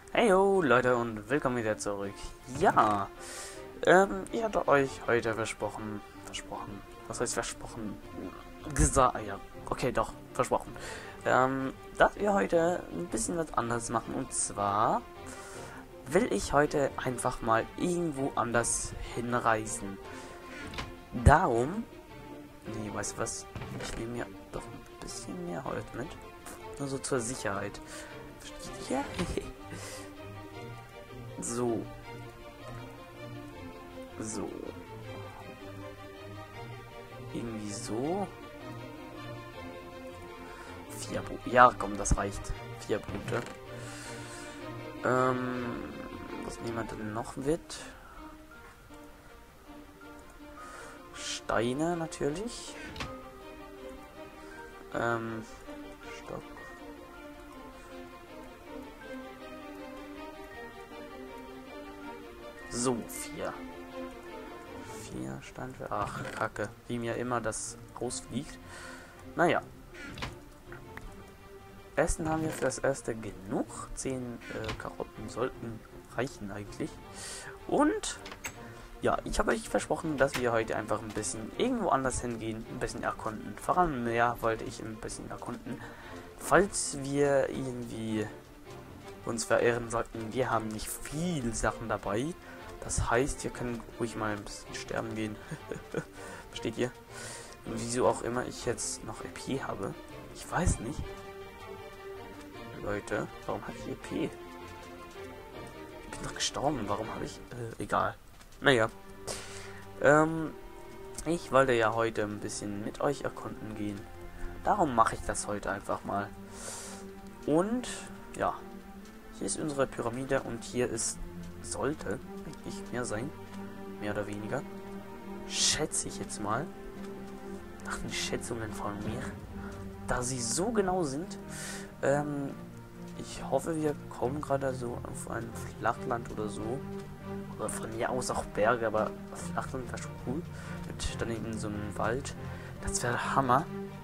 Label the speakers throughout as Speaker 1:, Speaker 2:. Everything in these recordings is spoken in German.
Speaker 1: Heyo Leute und willkommen wieder zurück. Ja, ich hatte euch heute versprochen, was heißt versprochen? Gesagt, ja, okay, doch, versprochen, dass wir heute ein bisschen was anderes machen. Und zwar will ich heute einfach mal irgendwo anders hinreisen. Darum, nee, weißt du was, ich nehme mir doch ein bisschen mehr Holz mit, nur so zur Sicherheit. Versteht ihr? So. Irgendwie so. 4 Punkte. Ja, komm, das reicht. 4 Punkte. Was nehmen wir denn noch mit? Steine natürlich. Stopp. So, 4 Steine. Ach, Kacke. Wie mir immer das rausfliegt. Naja. Essen haben wir für das erste genug. 10 Karotten sollten reichen eigentlich. Und ja, ich habe euch versprochen, dass wir heute einfach ein bisschen irgendwo anders hingehen, ein bisschen erkunden. Vor allem mehr wollte ich ein bisschen erkunden. Falls wir irgendwie uns verirren sollten, wir haben nicht viel Sachen dabei. Das heißt, wir können ruhig mal ein bisschen sterben gehen. Versteht ihr? Und wieso auch immer ich jetzt noch EP habe. Ich weiß nicht. Leute, warum habe ich EP? Ich bin doch gestorben. Warum habe ich... egal. Naja. Ich wollte ja heute ein bisschen mit euch erkunden gehen. Darum mache ich das heute einfach mal. Und, ja. Hier ist unsere Pyramide und hier ist... sollte eigentlich mehr sein. Mehr oder weniger. Schätze ich jetzt mal. Nach den Schätzungen von mir. Da sie so genau sind. Ich hoffe, wir kommen gerade so auf ein Flachland oder so. Oder von mir aus auch Berge, aber Flachland wäre schon cool. Mit daneben so einem Wald. Das wäre Hammer.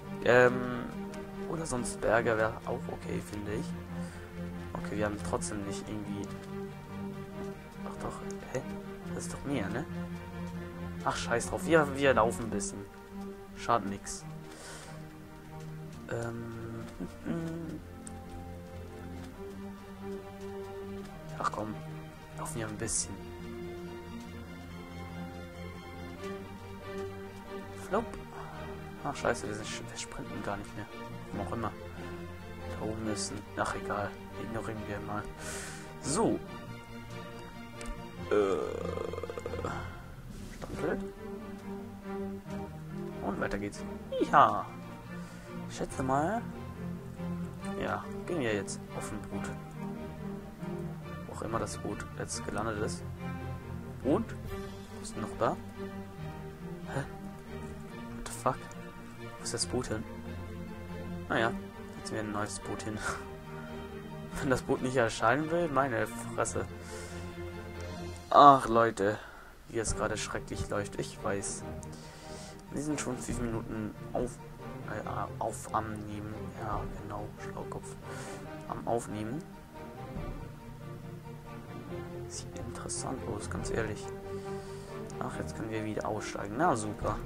Speaker 1: Oder sonst Berge wäre auch okay, finde ich. Okay, wir haben trotzdem nicht irgendwie... Ach doch, hä? Das ist doch mehr, ne? Ach, scheiß drauf. Wir laufen ein bisschen. Schadet nix. Ach komm. Laufen wir ein bisschen. Flop. Ach, scheiße, wir sprinten gar nicht mehr. Warum auch immer. Da oben müssen. Ach, egal. Ignorieren wir mal. So. Stampel. Und weiter geht's. Ja. Ich schätze mal. Ja, gehen wir jetzt auf ein Boot. Wo auch immer das Boot jetzt gelandet ist. Und? Was ist denn noch da? Hä? What the fuck? Wo ist das Boot hin? Naja, jetzt wir ein neues Boot hin. Wenn das Boot nicht erscheinen will, meine Fresse. Ach Leute, wie es gerade schrecklich läuft, ich weiß. Wir sind schon 5 Minuten auf am Nehmen. Ja, genau, Schlaukopf. Am Aufnehmen. Sieht interessant aus, ganz ehrlich. Ach, jetzt können wir wieder aussteigen. Na, super.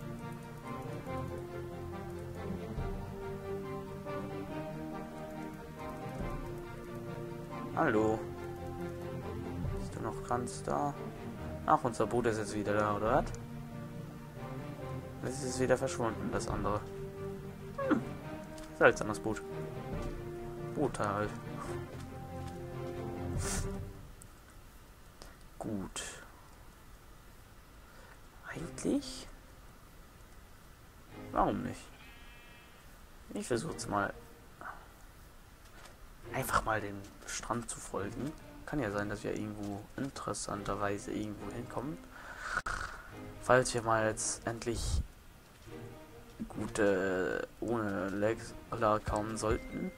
Speaker 1: Hallo. Bist du noch ganz da? Ach, unser Boot ist jetzt wieder da, oder was? Es ist wieder verschwunden, das andere. Seltsames Boot. Boot halt. Gut. Eigentlich? Warum nicht? Ich versuche jetzt mal einfach mal den Strand zu folgen. Kann ja sein, dass wir irgendwo interessanterweise irgendwo hinkommen. Falls wir mal jetzt endlich gute ohne Legs kommen sollten.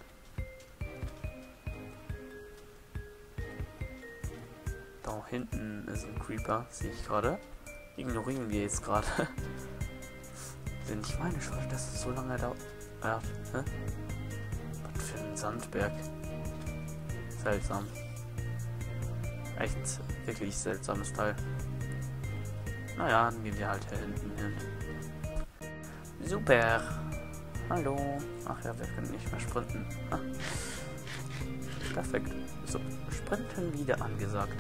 Speaker 1: Da hinten ist ein Creeper, sehe ich gerade. Ignorieren wir jetzt gerade. Denn ich meine schon, dass es so lange dauert. Ja, ne? Was für ein Sandberg. Seltsam. Echt wirklich seltsames Teil. Naja, dann gehen wir halt hier hinten hin. Super. Hallo. Ach ja, wir können nicht mehr sprinten. Ah. Perfekt. So, Sprinten wieder angesagt.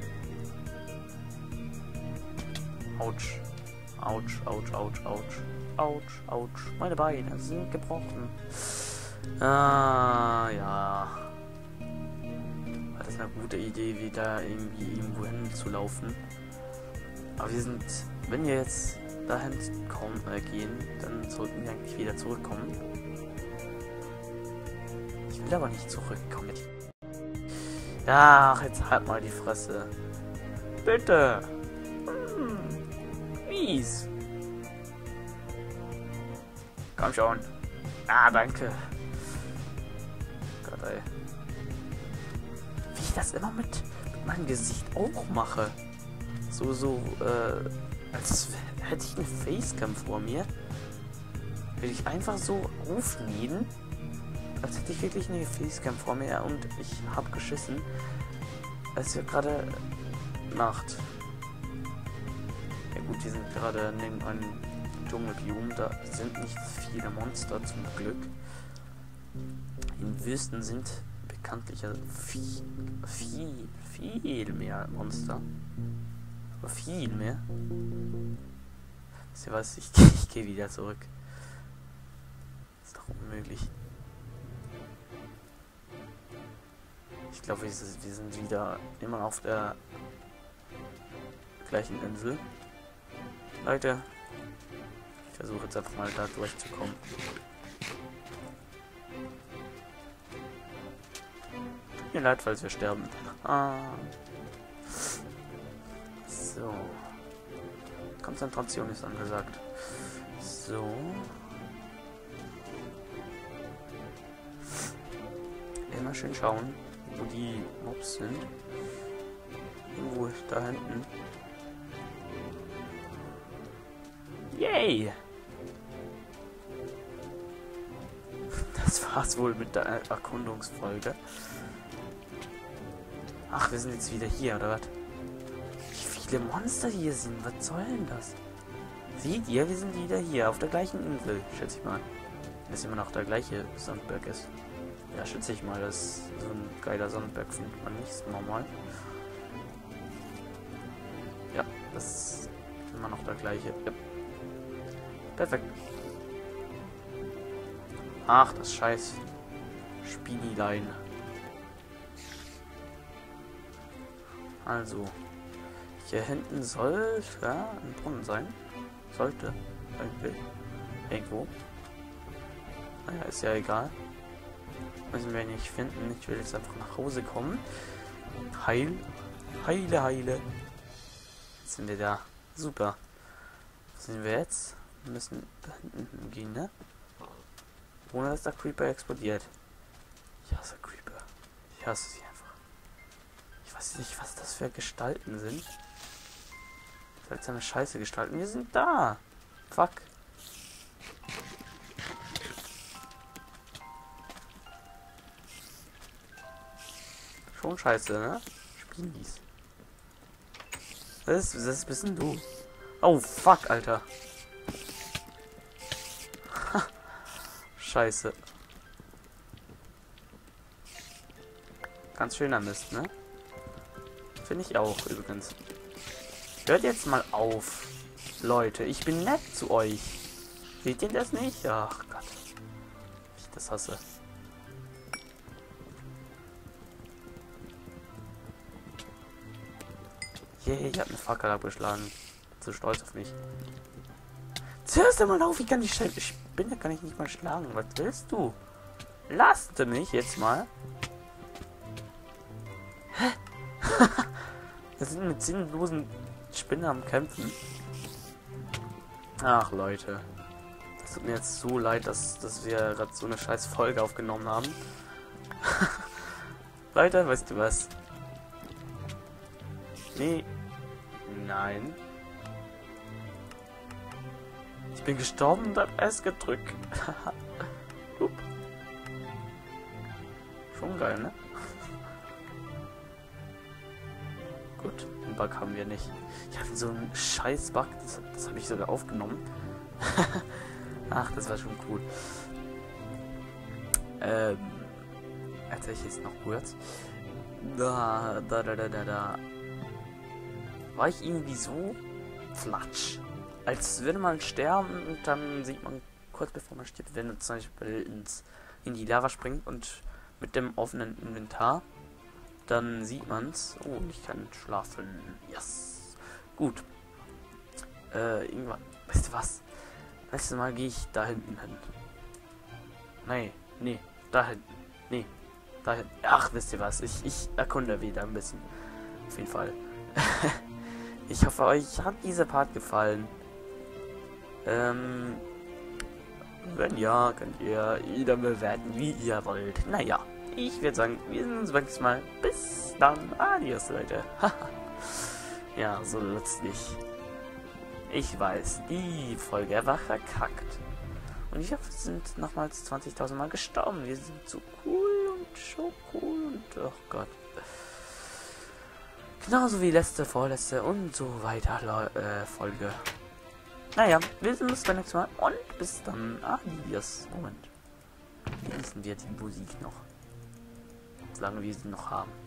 Speaker 1: Autsch. Autsch, Autsch, Autsch, Autsch. Autsch, Autsch. Meine Beine sind gebrochen. Ah, ja. War das eine gute Idee, wieder irgendwo hinzulaufen. Aber wir sind, wenn wir jetzt dahin gehen, dann sollten wir eigentlich wieder zurückkommen. Ich will aber nicht zurückkommen. Ja, jetzt halt mal die Fresse. Bitte. Mies. Komm schon. Ah, danke. Gott, ey. Wie ich das immer mit meinem Gesicht auch mache. Als hätte ich eine Facecam vor mir. Will ich einfach so aufnehmen. Als hätte ich wirklich eine Facecam vor mir und ich hab geschissen. Es ist gerade Nacht. Ja gut, wir sind gerade neben einem Dschungelbiom. Da sind nicht viele Monster zum Glück. In Wüsten sind bekanntlich viel mehr Monster. Aber viel mehr. Wisst ihr was? Ich gehe wieder zurück. Ist doch unmöglich. Ich glaube, wir sind wieder immer auf der gleichen Insel. Leute, ich versuche jetzt einfach mal da durchzukommen. Tut mir leid, falls wir sterben. So. Konzentration ist angesagt. So. Immer schön schauen, wo die Mobs sind. Irgendwo da hinten. Yay! Das war's wohl mit der Erkundungsfolge. Ach, wir sind jetzt wieder hier, oder was? Wie viele Monster hier sind, was soll denn das? Seht ihr, wir sind wieder hier, auf der gleichen Insel, schätze ich mal. Wenn es immer noch der gleiche Sandberg ist. Ja, schätze ich mal, dass so ein geiler Sandberg findet man nicht normal. Ja, das ist immer noch der gleiche. Ja. Perfekt. Ach, das scheiß Spinilein. Also, hier hinten soll ja ein Brunnen sein. Sollte. Irgendwie. Irgendwo. Naja, ist ja egal. Müssen wir nicht finden. Ich will jetzt einfach nach Hause kommen. Heile. Jetzt sind wir da. Super. Was sind wir jetzt? Wir müssen da hinten gehen, ne? Ohne dass der Creeper explodiert. Ich hasse Creeper. Ich hasse sie einfach. Ich weiß nicht, was das für Gestalten sind. Seltsame Scheiße Gestalten. Wir sind da. Fuck. Schon scheiße, ne? Spinis. Das bist denn du? Oh, fuck, Alter. Scheiße. Ganz schöner Mist, ne? Finde ich auch, übrigens. Hört jetzt mal auf. Leute, ich bin nett zu euch. Seht ihr das nicht? Ach Gott. Ich das hasse. Yay, ich habe eine Fackel abgeschlagen. Zu stolz auf mich. Zuerst einmal auf, ich kann die Spinne kann ich nicht mal schlagen. Was willst du? Lasst mich jetzt mal. Hä? Wir sind mit sinnlosen Spinnen am Kämpfen. Ach Leute. Das tut mir jetzt so leid, dass wir gerade so eine scheiß Folge aufgenommen haben. Leute, weißt du was? Nee. Nein. Ich bin gestorben und hab S gedrückt. Schon geil, ne? gut, den Bug haben wir nicht. Ich hatte so einen scheiß Bug, das habe ich sogar aufgenommen. Ach, das war schon cool. Erzähl ich jetzt noch kurz. Da. War ich irgendwie so flatsch. Als würde man sterben und dann sieht man kurz bevor man stirbt, wenn man zum Beispiel in die Lava springt und mit dem offenen Inventar, dann sieht man's. Oh, ich kann schlafen. Yes. Gut. Irgendwann. Weißt du was? Letztes Mal gehe ich da hinten hin. Nee, da hinten. Nee, da hinten. Ach, wisst ihr was? Ich erkunde wieder ein bisschen. Auf jeden Fall. Ich hoffe, euch hat dieser Part gefallen. Wenn ja, könnt ihr jeder bewerten, wie ihr wollt. Naja, ich würde sagen, wir sehen uns beim nächsten Mal. Bis dann. Adios, Leute. Ja, so lustig. Ich weiß, die Folge war verkackt. Und ich hoffe, wir sind nochmals 20.000 Mal gestorben. Wir sind so cool und so cool und oh Gott. Genauso wie letzte, vorletzte und so weiter Folge. Naja, wir sehen uns beim nächsten Mal und bis dann. Adios. Moment. Genießen wir die Musik noch. Solange wir sie noch haben.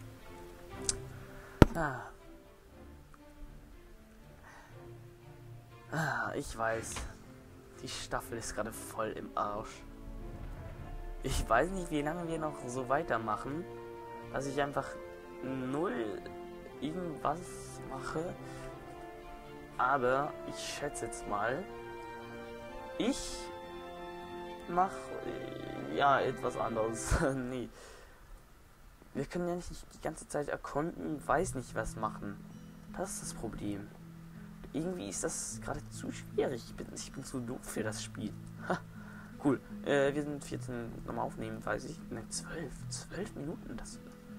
Speaker 1: Ich weiß. Die Staffel ist gerade voll im Arsch. Ich weiß nicht, wie lange wir noch so weitermachen, dass ich einfach null irgendwas mache. Aber ich schätze jetzt mal, ich mache ja etwas anderes. Nee. Wir können ja nicht die ganze Zeit erkunden, weiß nicht was machen. Das ist das Problem. Irgendwie ist das gerade zu schwierig. Ich bin zu doof für das Spiel. Ha, cool. Wir sind 14 nochmal aufnehmen, weiß ich. Ne, 12 Minuten. Das.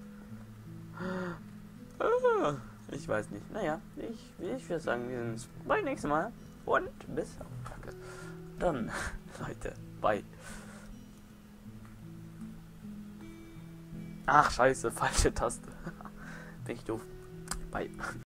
Speaker 1: Ich weiß nicht. Naja, ich würde sagen, wir sehen uns beim nächsten Mal. Und bis. Danke. Dann, Leute, bye. Ach, scheiße, falsche Taste. Bin ich doof. Bye.